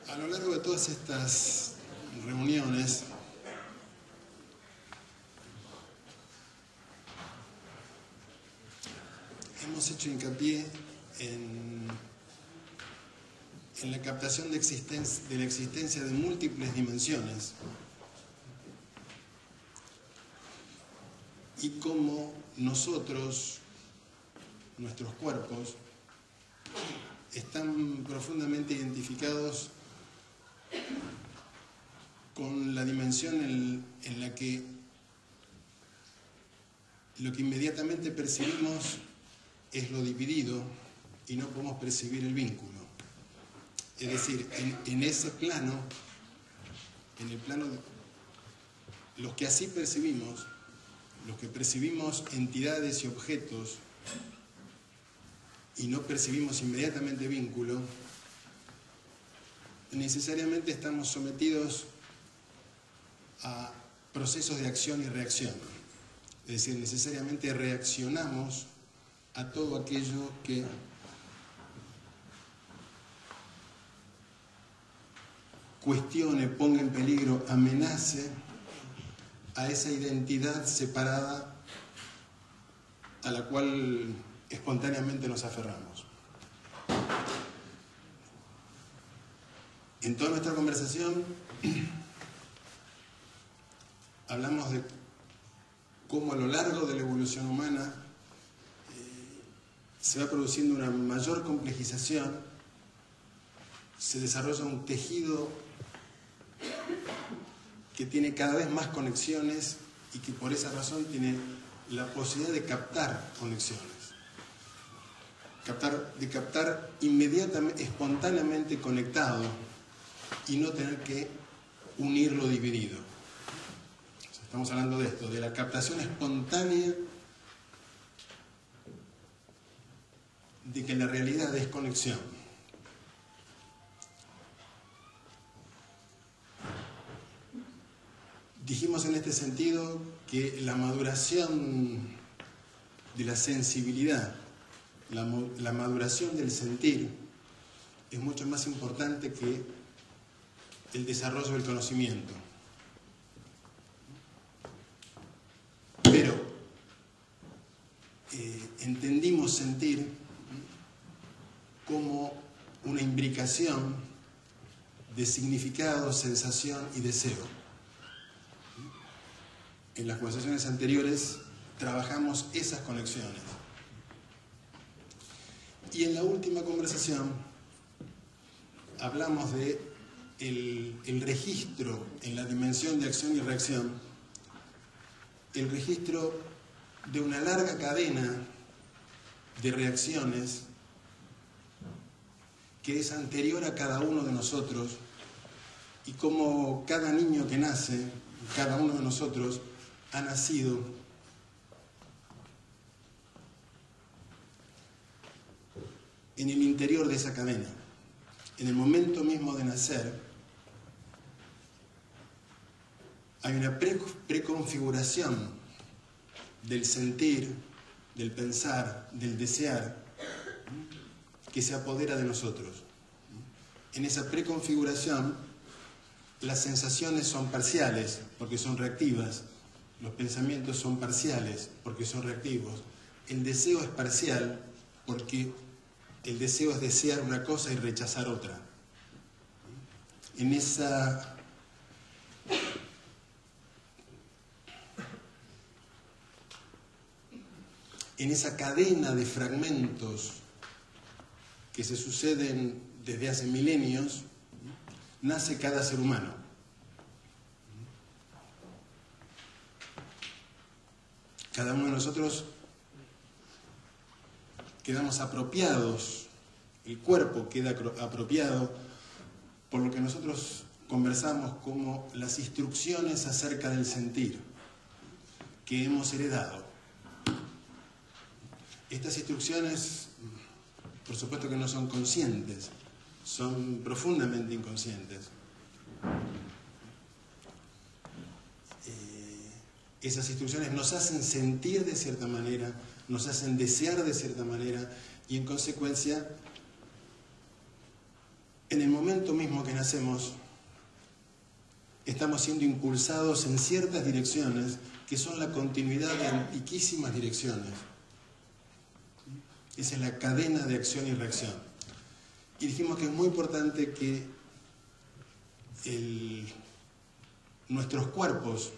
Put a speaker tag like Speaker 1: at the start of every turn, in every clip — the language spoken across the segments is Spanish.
Speaker 1: A lo largo de todas estas reuniones hemos hecho hincapié en la captación de la existencia de múltiples dimensiones y cómo nosotros, nuestros cuerpos, están profundamente identificados con la dimensión en la que lo que inmediatamente percibimos es lo dividido y no podemos percibir el vínculo. Es decir, en ese plano, en el plano de los que así percibimos, los que percibimos entidades y objetos y no percibimos inmediatamente vínculo, necesariamente estamos sometidos a procesos de acción y reacción. Es decir, necesariamente reaccionamos a todo aquello que cuestione, ponga en peligro, amenace a esa identidad separada a la cual espontáneamente nos aferramos. En toda nuestra conversación hablamos de cómo a lo largo de la evolución humana se va produciendo una mayor complejización, se desarrolla un tejido que tiene cada vez más conexiones y que por esa razón tiene la posibilidad de captar conexiones. De captar inmediatamente, espontáneamente conectado y no tener que unir lo dividido. O sea, estamos hablando de esto, de la captación espontánea de que la realidad es conexión. Dijimos en este sentido que la maduración de la sensibilidad, la maduración del sentir, es mucho más importante que el desarrollo del conocimiento. Pero entendimos sentir como una imbricación de significado, sensación y deseo. En las conversaciones anteriores trabajamos esas conexiones. Y en la última conversación hablamos de el registro en la dimensión de acción y reacción, el registro de una larga cadena de reacciones que es anterior a cada uno de nosotros, y como cada niño que nace, cada uno de nosotros ha nacido en el interior de esa cadena. En el momento mismo de nacer hay una preconfiguración del sentir, del pensar, del desear, que se apodera de nosotros. En esa preconfiguración las sensaciones son parciales porque son reactivas, los pensamientos son parciales porque son reactivos, el deseo es parcial porque el deseo es desear una cosa y rechazar otra. En esa cadena de fragmentos que se suceden desde hace milenios, nace cada ser humano. Cada uno de nosotros quedamos apropiados, el cuerpo queda apropiado por lo que nosotros conversamos como las instrucciones acerca del sentir que hemos heredado. Estas instrucciones, por supuesto que no son conscientes, son profundamente inconscientes. Esas instrucciones nos hacen sentir de cierta manera, nos hacen desear de cierta manera y en consecuencia en el momento mismo que nacemos, estamos siendo impulsados en ciertas direcciones que son la continuidad de antiquísimas direcciones. Esa es la cadena de acción y reacción. Y dijimos que es muy importante que nuestros cuerpos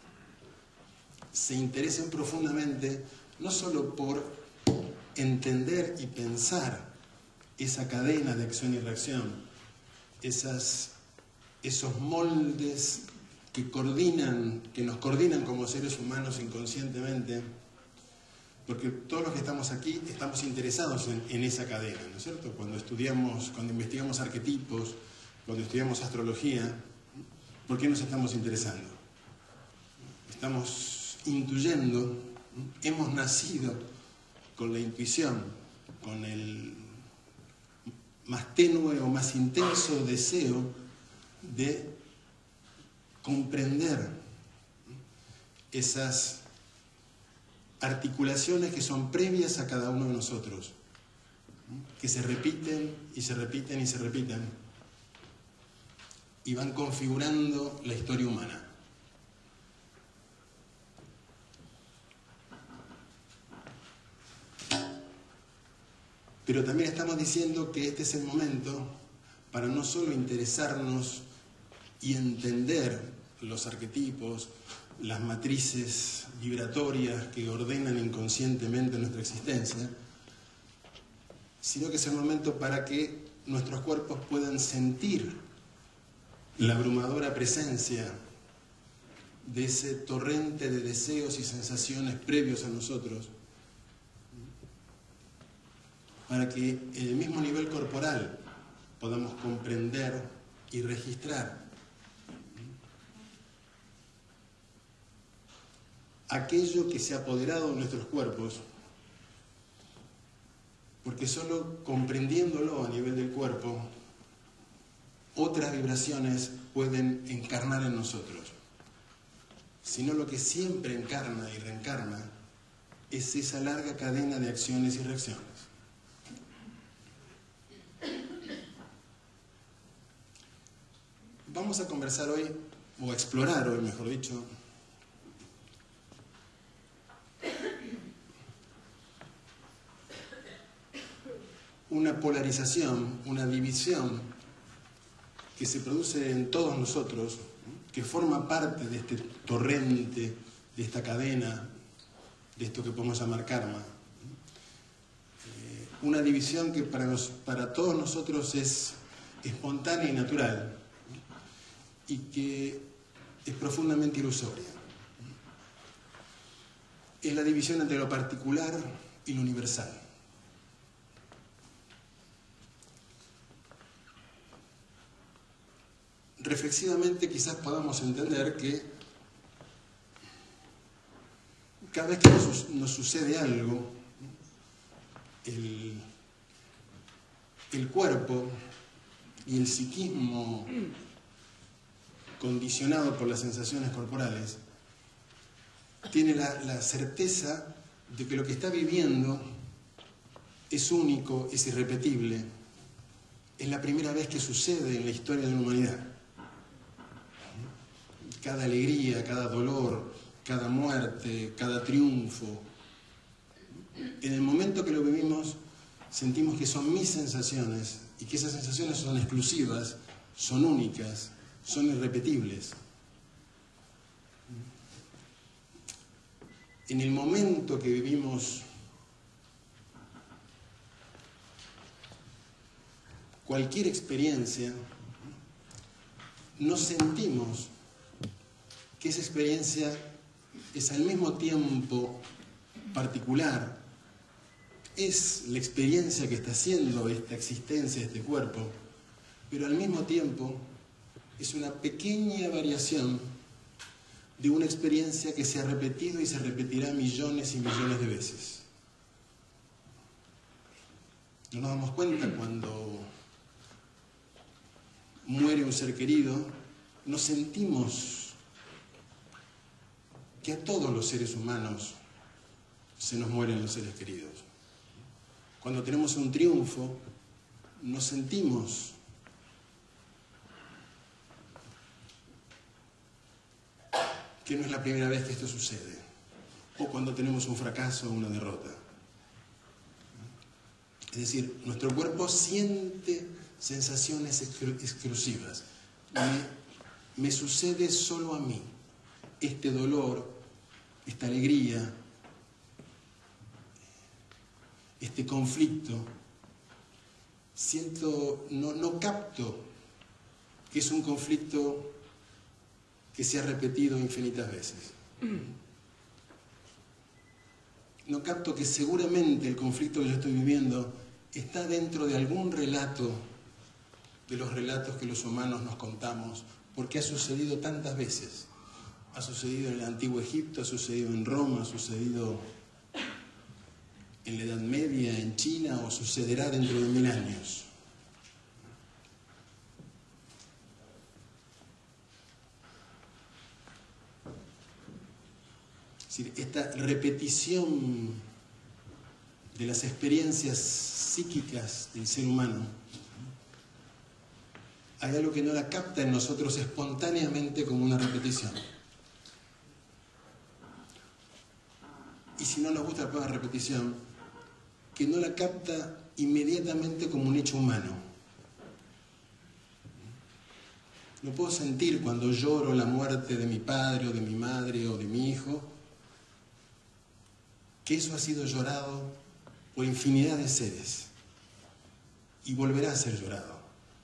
Speaker 1: se interesen profundamente, no solo por entender y pensar esa cadena de acción y reacción, esos moldes que nos coordinan como seres humanos inconscientemente, porque todos los que estamos aquí estamos interesados en esa cadena, ¿no es cierto? Cuando investigamos arquetipos, cuando estudiamos astrología, ¿por qué nos estamos interesando? Estamos intuyendo, hemos nacido con la intuición, con el más tenue o más intenso deseo de comprender esas articulaciones que son previas a cada uno de nosotros, que se repiten y se repiten y se repiten y van configurando la historia humana. Pero también estamos diciendo que este es el momento para no solo interesarnos y entender los arquetipos, las matrices vibratorias que ordenan inconscientemente nuestra existencia, sino que es el momento para que nuestros cuerpos puedan sentir la abrumadora presencia de ese torrente de deseos y sensaciones previos a nosotros, para que en el mismo nivel corporal podamos comprender y registrar aquello que se ha apoderado de nuestros cuerpos, porque solo comprendiéndolo a nivel del cuerpo, otras vibraciones pueden encarnar en nosotros. Sino lo que siempre encarna y reencarna es esa larga cadena de acciones y reacciones. Vamos a conversar hoy, o a explorar hoy, mejor dicho, una polarización, una división que se produce en todos nosotros, que forma parte de este torrente, de esta cadena, de esto que podemos llamar karma. Una división que para todos nosotros es espontánea y natural, y que es profundamente ilusoria. Es la división entre lo particular y lo universal. Reflexivamente quizás podamos entender que cada vez que nos sucede algo, el cuerpo y el psiquismo condicionado por las sensaciones corporales tiene la certeza de que lo que está viviendo es único, es irrepetible, es la primera vez que sucede en la historia de la humanidad. Cada alegría, cada dolor, cada muerte, cada triunfo, en el momento que lo vivimos sentimos que son mis sensaciones y que esas sensaciones son exclusivas, son únicas, son irrepetibles. En el momento que vivimos cualquier experiencia, nos sentimos que esa experiencia es al mismo tiempo particular, es la experiencia que está haciendo esta existencia, este cuerpo, pero al mismo tiempo es una pequeña variación de una experiencia que se ha repetido y se repetirá millones y millones de veces. No nos damos cuenta cuando muere un ser querido, nos sentimos que a todos los seres humanos se nos mueren los seres queridos. Cuando tenemos un triunfo, nos sentimos que no es la primera vez que esto sucede, o cuando tenemos un fracaso o una derrota. Es decir, nuestro cuerpo siente sensaciones exclusivas. Me sucede solo a mí. Este dolor, esta alegría, este conflicto, no capto que es un conflicto que se ha repetido infinitas veces. No capto que seguramente el conflicto que yo estoy viviendo está dentro de algún relato, de los relatos que los humanos nos contamos, porque ha sucedido tantas veces. Ha sucedido en el Antiguo Egipto, ha sucedido en Roma, ha sucedido en la Edad Media, en China, o sucederá dentro de 1000 años. Es decir, esta repetición de las experiencias psíquicas del ser humano, hay algo que no la capta en nosotros espontáneamente como una repetición. Y si no nos gusta la palabra repetición, que no la capta inmediatamente como un hecho humano. No puedo sentir cuando lloro la muerte de mi padre o de mi madre o de mi hijo, que eso ha sido llorado por infinidad de seres y volverá a ser llorado.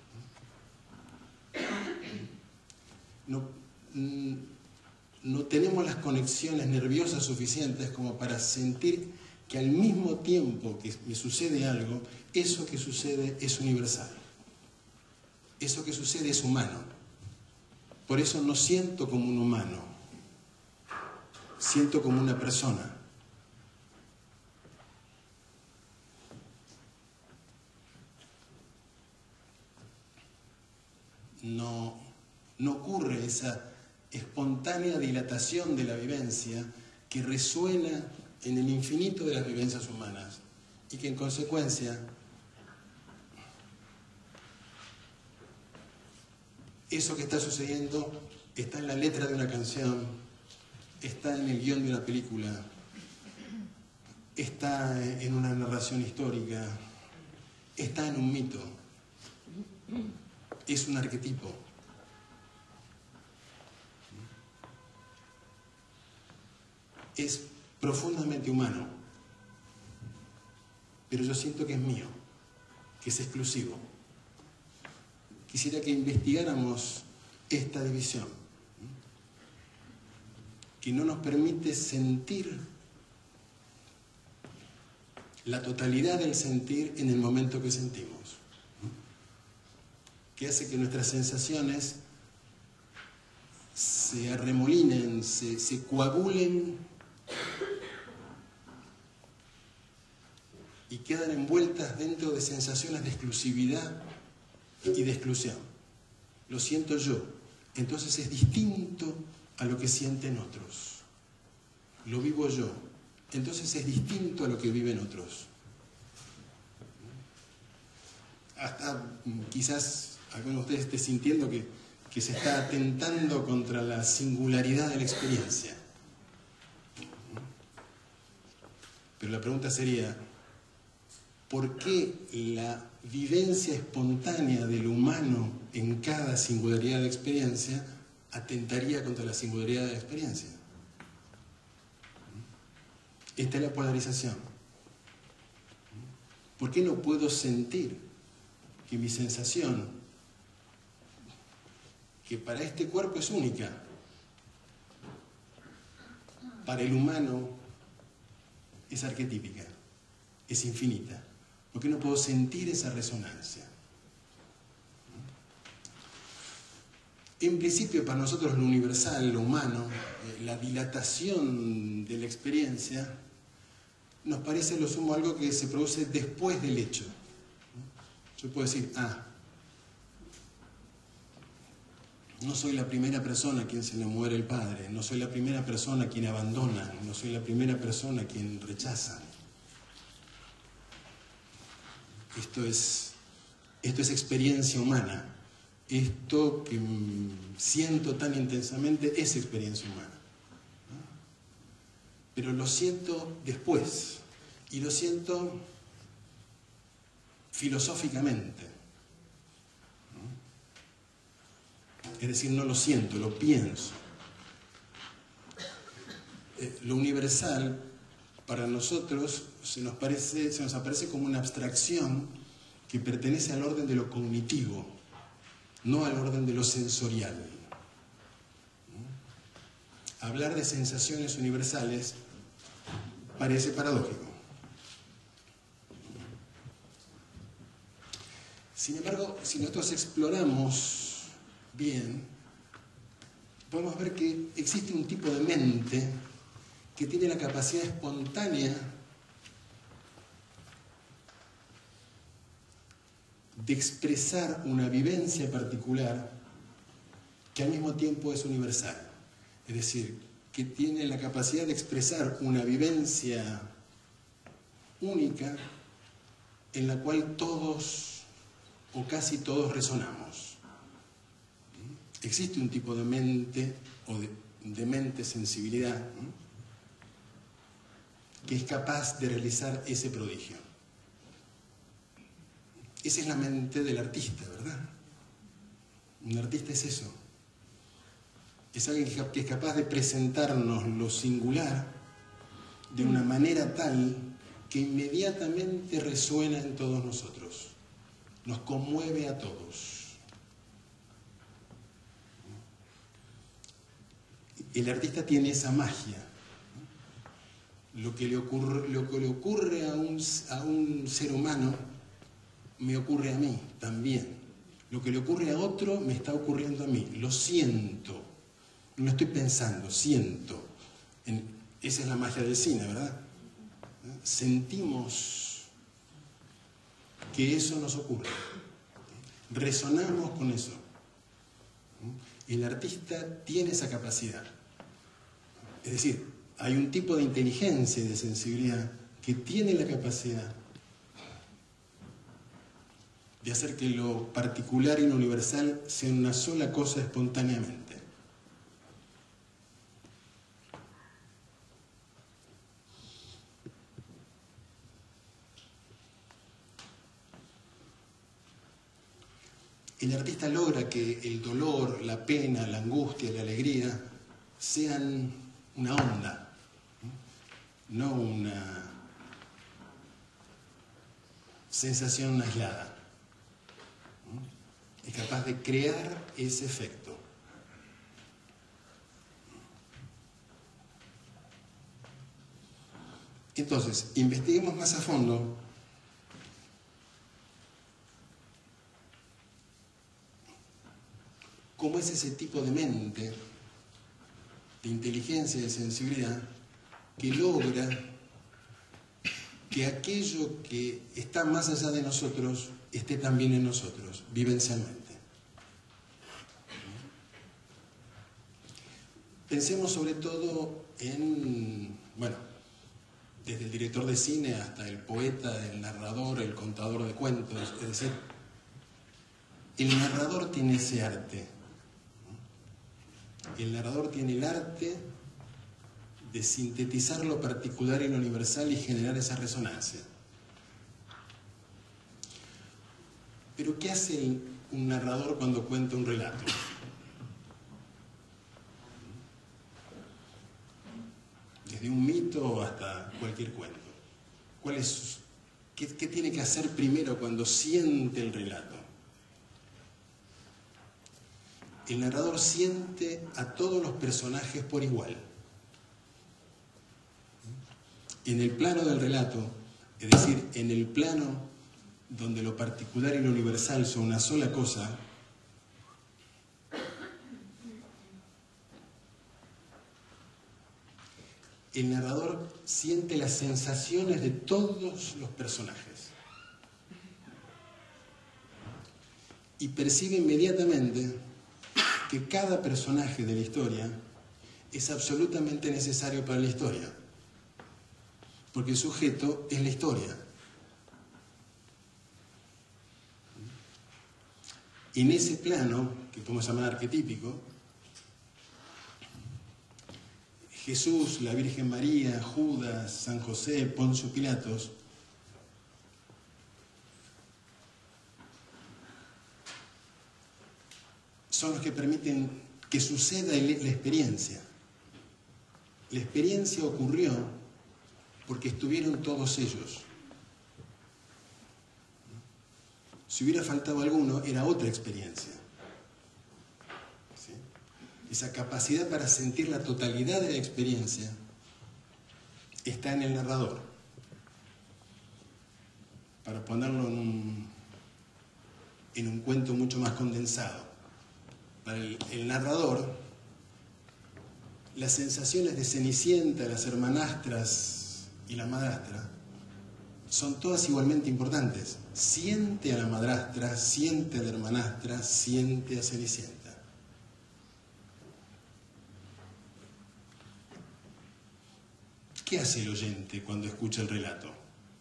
Speaker 1: No tenemos las conexiones nerviosas suficientes como para sentir que al mismo tiempo que me sucede algo, eso que sucede es universal. Eso que sucede es humano. Por eso no siento como un humano, siento como una persona. No ocurre esa espontánea dilatación de la vivencia que resuena en el infinito de las vivencias humanas y que en consecuencia eso que está sucediendo está en la letra de una canción, está en el guión de una película, está en una narración histórica, está en un mito, es un arquetipo. Es profundamente humano, pero yo siento que es mío, que es exclusivo. Quisiera que investigáramos esta división, que no nos permite sentir la totalidad del sentir en el momento que sentimos, que hace que nuestras sensaciones se arremolinen, se coagulen y quedan envueltas dentro de sensaciones de exclusividad y de exclusión. Lo siento yo, entonces es distinto a lo que sienten otros. Lo vivo yo, entonces es distinto a lo que viven otros. Hasta quizás alguno de ustedes esté sintiendo que se está atentando contra la singularidad de la experiencia. Pero la pregunta sería, ¿por qué la vivencia espontánea del humano en cada singularidad de experiencia atentaría contra la singularidad de la experiencia? Esta es la polarización. ¿Por qué no puedo sentir que mi sensación, que para este cuerpo es única, para el humano es arquetípica, es infinita? ¿Por qué no puedo sentir esa resonancia? En principio, para nosotros lo universal, lo humano, la dilatación de la experiencia, nos parece lo sumo algo que se produce después del hecho. Yo puedo decir, no soy la primera persona a quien se le muere el padre, no soy la primera persona a quien abandona, no soy la primera persona a quien rechaza. Esto es experiencia humana. Esto que siento tan intensamente es experiencia humana. pero lo siento después, y lo siento filosóficamente. Es decir, no lo siento, lo pienso. Lo universal, para nosotros, se nos aparece como una abstracción que pertenece al orden de lo cognitivo, no al orden de lo sensorial. Hablar de sensaciones universales parece paradójico. Sin embargo, si nosotros exploramos bien, podemos ver que existe un tipo de mente que tiene la capacidad espontánea de expresar una vivencia particular que al mismo tiempo es universal. Es decir, que tiene la capacidad de expresar una vivencia única en la cual todos o casi todos resonamos. Existe un tipo de mente o de mente sensibilidad, ¿no?, que es capaz de realizar ese prodigio. Esa es la mente del artista, ¿verdad? Un artista es eso. Es alguien que es capaz de presentarnos lo singular de una manera tal que inmediatamente resuena en todos nosotros. Nos conmueve a todos. El artista tiene esa magia. Lo que le ocurre a un ser humano me ocurre a mí también. Lo que le ocurre a otro me está ocurriendo a mí. Lo siento. No estoy pensando, siento. Esa es la magia del cine, ¿verdad? Sentimos que eso nos ocurre. Resonamos con eso. El artista tiene esa capacidad. Es decir, hay un tipo de inteligencia y de sensibilidad que tiene la capacidad de hacer que lo particular y lo universal sean una sola cosa espontáneamente. El artista logra que el dolor, la pena, la angustia, la alegría sean una onda, no una sensación aislada. Es capaz de crear ese efecto. Entonces, investiguemos más a fondo cómo es ese tipo de mente, de inteligencia y de sensibilidad que logra que aquello que está más allá de nosotros esté también en nosotros, vivencialmente. Pensemos sobre todo en, bueno, desde el director de cine hasta el poeta, el narrador, el contador de cuentos, es decir, el narrador tiene ese arte. El narrador tiene el arte de sintetizar lo particular y lo universal y generar esa resonancia. Pero ¿qué hace un narrador cuando cuenta un relato? Desde un mito hasta cualquier cuento. ¿Qué tiene que hacer primero cuando siente el relato? El narrador siente a todos los personajes por igual. En el plano del relato, es decir, en el plano donde lo particular y lo universal son una sola cosa, el narrador siente las sensaciones de todos los personajes y percibe inmediatamente que cada personaje de la historia es absolutamente necesario para la historia, porque el sujeto es la historia. En ese plano, que podemos llamar arquetípico, Jesús, la Virgen María, Judas, San José, Poncio Pilatos, son los que permiten que suceda la experiencia. La experiencia ocurrió porque estuvieron todos ellos. Si hubiera faltado alguno, era otra experiencia. ¿Sí? Esa capacidad para sentir la totalidad de la experiencia está en el narrador. Para ponerlo en un cuento mucho más condensado. Para el narrador, las sensaciones de Cenicienta, las hermanastras y la madrastra son todas igualmente importantes. Siente a la madrastra, siente a la hermanastra, siente a Cenicienta. ¿Qué hace el oyente cuando escucha el relato?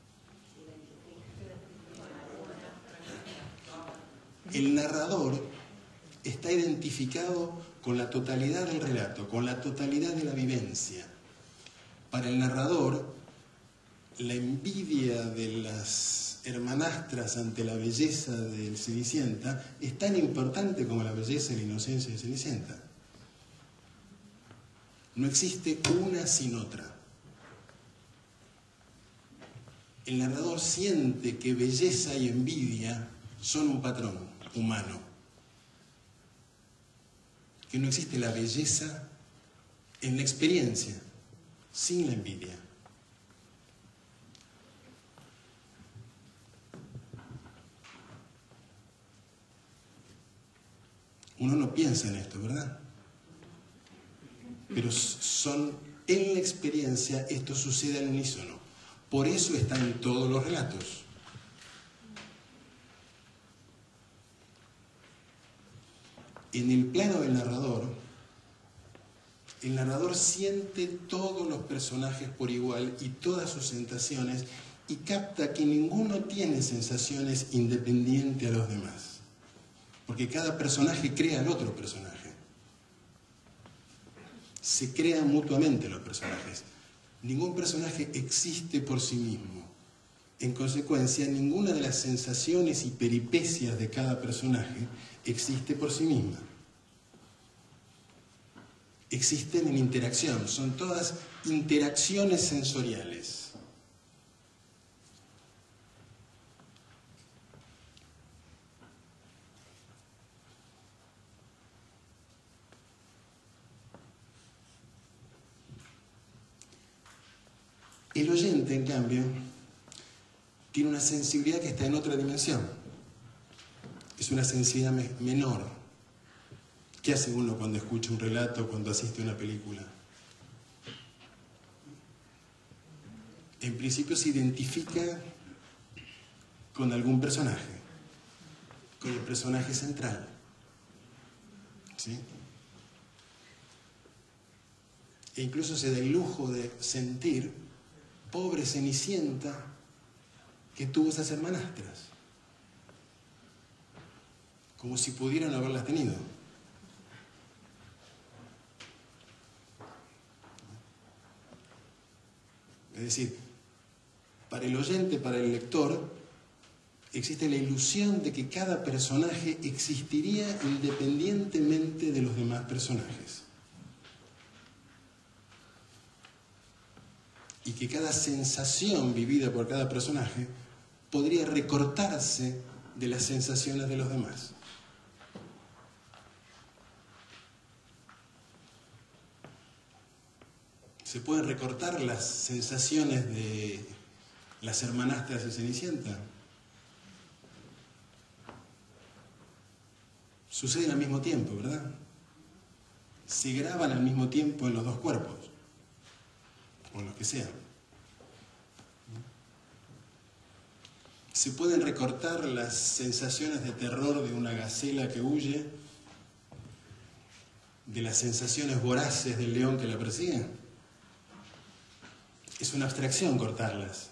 Speaker 1: El narrador está identificado con la totalidad del relato, con la totalidad de la vivencia. Para el narrador, la envidia de las hermanastras ante la belleza de Cenicienta es tan importante como la belleza y la inocencia de Cenicienta. No existe una sin otra. El narrador siente que belleza y envidia son un patrón humano. Que no existe la belleza en la experiencia, sin la envidia. Uno no piensa en esto, ¿verdad? Pero en la experiencia esto sucede al unísono. Por eso está en todos los relatos. En el plano del narrador, el narrador siente todos los personajes por igual y todas sus sensaciones y capta que ninguno tiene sensaciones independientes a los demás. Porque cada personaje crea al otro personaje. Se crean mutuamente los personajes. Ningún personaje existe por sí mismo. En consecuencia, ninguna de las sensaciones y peripecias de cada personaje existe por sí misma. Existen en interacción, son todas interacciones sensoriales. El oyente, en cambio, tiene una sensibilidad que está en otra dimensión. Es una sensibilidad menor. ¿Qué hace uno cuando escucha un relato, cuando asiste a una película? En principio se identifica con algún personaje, con el personaje central. ¿Sí? E incluso se da el lujo de sentir, pobre Cenicienta, que tuvo esas hermanastras, como si pudieran haberlas tenido. Es decir, para el oyente, para el lector, existe la ilusión de que cada personaje existiría independientemente de los demás personajes. Y que cada sensación vivida por cada personaje podría recortarse de las sensaciones de los demás. ¿Se pueden recortar las sensaciones de las hermanastras de Cenicienta? Suceden al mismo tiempo, ¿verdad? Se graban al mismo tiempo en los dos cuerpos, o en los que sean. Se pueden recortar las sensaciones de terror de una gacela que huye de las sensaciones voraces del león que la persigue. Es una abstracción cortarlas.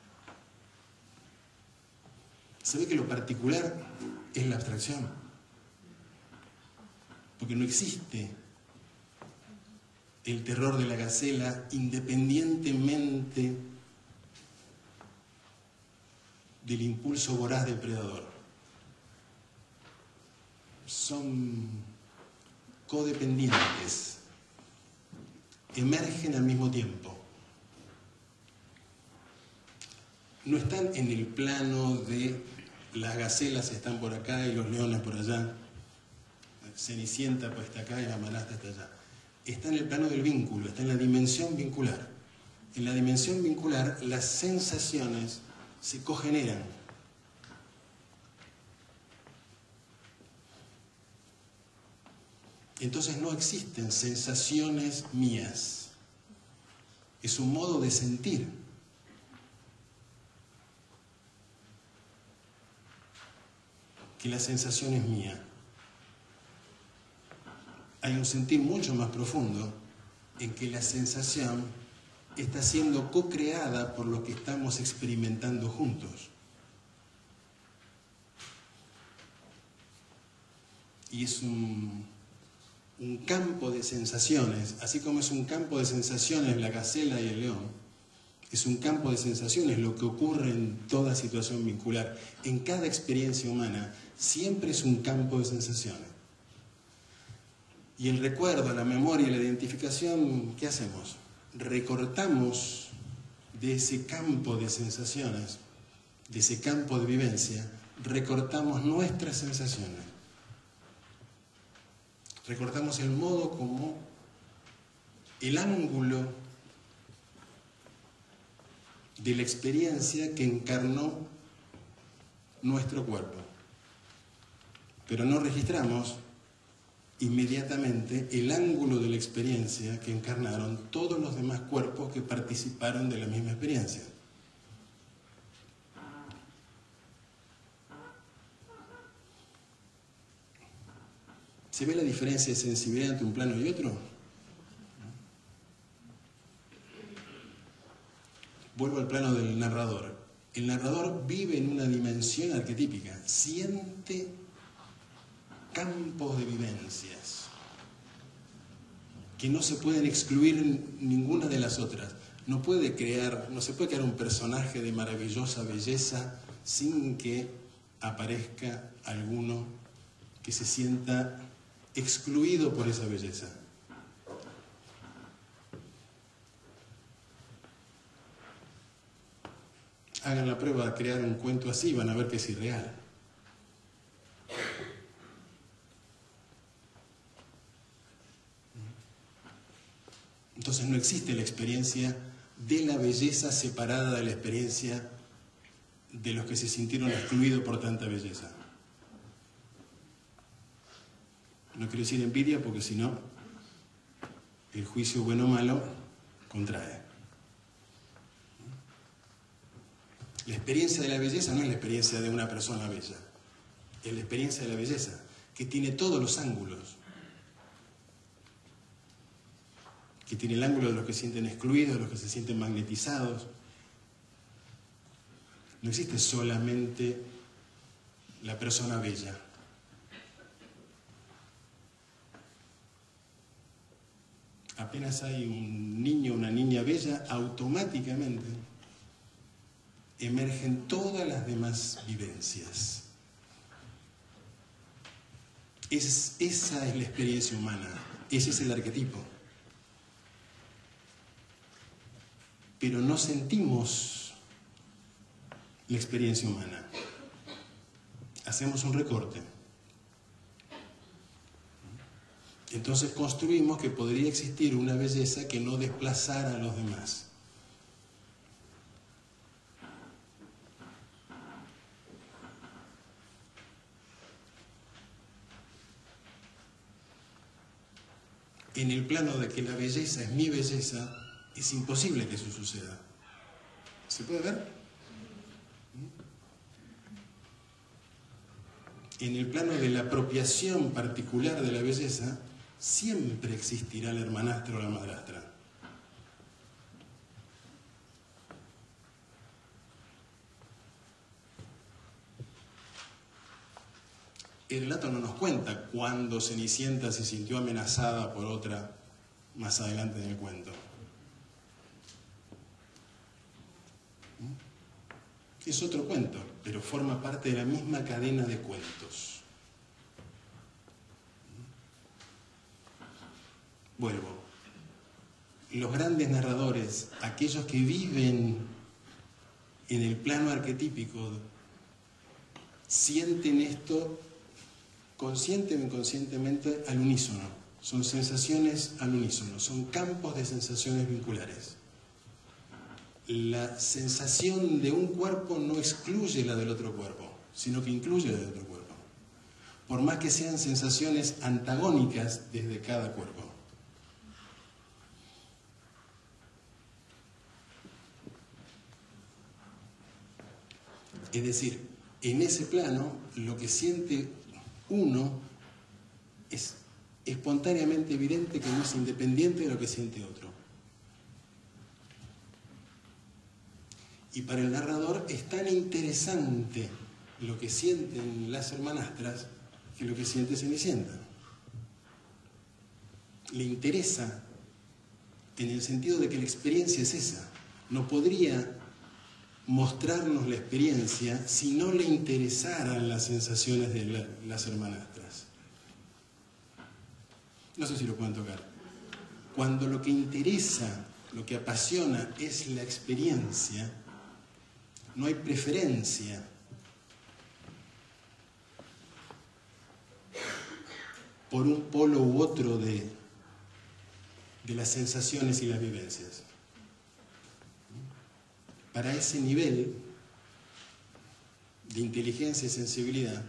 Speaker 1: Se ve que lo particular es la abstracción. Porque no existe el terror de la gacela independientemente del impulso voraz del predador. Son codependientes, emergen al mismo tiempo. No están en el plano de las gacelas están por acá y los leones por allá, Cenicienta pues está acá y la madrastra está allá. Está en el plano del vínculo, está en la dimensión vincular. En la dimensión vincular las sensaciones se cogeneran. Entonces no existen sensaciones mías. Es un modo de sentir. Que la sensación es mía. Hay un sentir mucho más profundo en que la sensación está siendo co-creada por lo que estamos experimentando juntos. Y es un campo de sensaciones, así como es un campo de sensaciones la gacela y el león, es un campo de sensaciones lo que ocurre en toda situación vincular. En cada experiencia humana siempre es un campo de sensaciones. Y el recuerdo, la memoria y la identificación, ¿qué hacemos? Recortamos de ese campo de sensaciones, de ese campo de vivencia, recortamos nuestras sensaciones. Recortamos el modo como el ángulo de la experiencia que encarnó nuestro cuerpo. Pero no registramos inmediatamente el ángulo de la experiencia que encarnaron todos los demás cuerpos que participaron de la misma experiencia. ¿Se ve la diferencia de sensibilidad entre un plano y otro? Vuelvo al plano del narrador. El narrador vive en una dimensión arquetípica, siente campos de vivencias que no se pueden excluir ninguna de las otras. No se puede crear un personaje de maravillosa belleza sin que aparezca alguno que se sienta excluido por esa belleza. Hagan la prueba de crear un cuento así, van a ver que es irreal. Entonces no existe la experiencia de la belleza separada de la experiencia de los que se sintieron excluidos por tanta belleza. No quiero decir envidia porque si no, el juicio bueno o malo contrae. La experiencia de la belleza no es la experiencia de una persona bella, es la experiencia de la belleza, que tiene todos los ángulos, que tiene el ángulo de los que se sienten excluidos, de los que se sienten magnetizados. No existe solamente la persona bella. Apenas hay un niño o una niña bella, automáticamente emergen todas las demás vivencias. Esa es la experiencia humana, ese es el arquetipo. Pero no sentimos la experiencia humana. Hacemos un recorte. Entonces construimos que podría existir una belleza que no desplazara a los demás. En el plano de que la belleza es mi belleza, es imposible que eso suceda. ¿Se puede ver? En el plano de la apropiación particular de la belleza, siempre existirá el hermanastro o la madrastra. El relato no nos cuenta cuándo Cenicienta se sintió amenazada por otra. más adelante en el cuento. Es otro cuento, pero forma parte de la misma cadena de cuentos. Vuelvo. Los grandes narradores, aquellos que viven en el plano arquetípico, sienten esto consciente o inconscientemente al unísono. Son sensaciones al unísono, son campos de sensaciones vinculares. La sensación de un cuerpo no excluye la del otro cuerpo, sino que incluye la del otro cuerpo. Por más que sean sensaciones antagónicas desde cada cuerpo. Es decir, en ese plano, lo que siente uno es espontáneamente evidente que no es independiente de lo que siente otro. Y para el narrador es tan interesante lo que sienten las hermanastras que lo que siente Cenicienta. Le interesa en el sentido de que la experiencia es esa. No podría mostrarnos la experiencia si no le interesaran las sensaciones de las hermanastras. No sé si lo pueden tocar. Cuando lo que interesa, lo que apasiona es la experiencia, no hay preferencia. Por un polo u otro de las sensaciones y las vivencias. Para ese nivel de inteligencia y sensibilidad,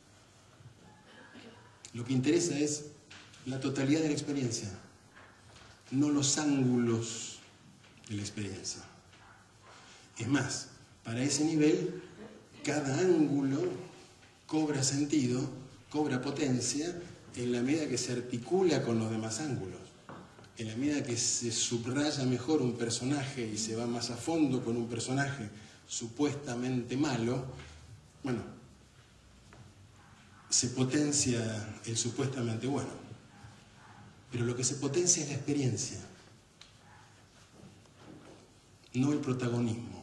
Speaker 1: lo que interesa es la totalidad de la experiencia, no los ángulos de la experiencia. Es más, para ese nivel, cada ángulo cobra sentido, cobra potencia, en la medida que se articula con los demás ángulos. En la medida que se subraya mejor un personaje y se va más a fondo con un personaje supuestamente malo, bueno, se potencia el supuestamente bueno. Pero lo que se potencia es la experiencia, no el protagonismo.